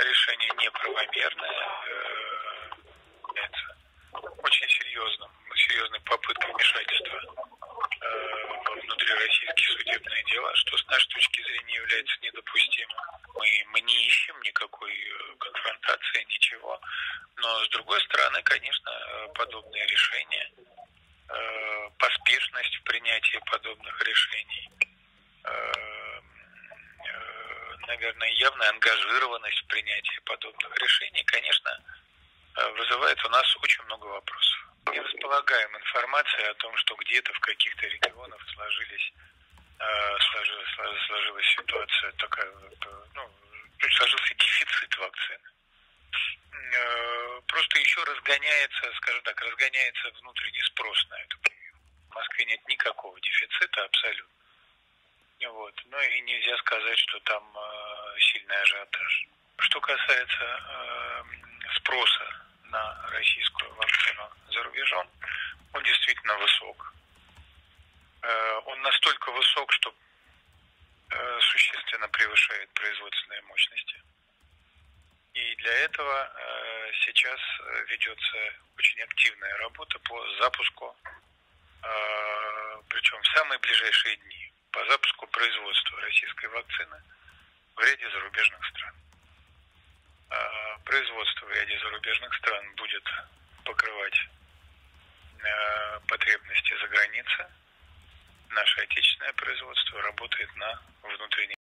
решение неправомерное, является очень серьезной попыткой вмешательства во внутрироссийские судебные дела, что с нашей точки зрения является недопустимым. Мы не ищем никакой конфронтации, ничего, но с другой стороны, конечно, подобные решения, поспешность в принятии подобных решений, наверное, явная ангажированность в принятии подобных решений, конечно, вызывает у нас очень много вопросов. Не располагаем информацией о том, что где-то в каких-то регионах сложилась ситуация такая, сложился дефицит вакцины. Просто еще разгоняется внутренний спрос на эту прививку. В Москве нет никакого дефицита абсолютно. Вот. Ну и нельзя сказать, что там сильный ажиотаж. Что касается спроса на российскую вакцину за рубежом, он действительно высок. Он настолько высок, что существенно превышает производственные мощности. И для этого сейчас ведется очень активная работа по запуску, причем в самые ближайшие дни, по запуску производства российской вакцины в ряде зарубежных стран. Производство в ряде зарубежных стран будет покрывать потребности за границей. Наше отечественное производство работает на внутреннем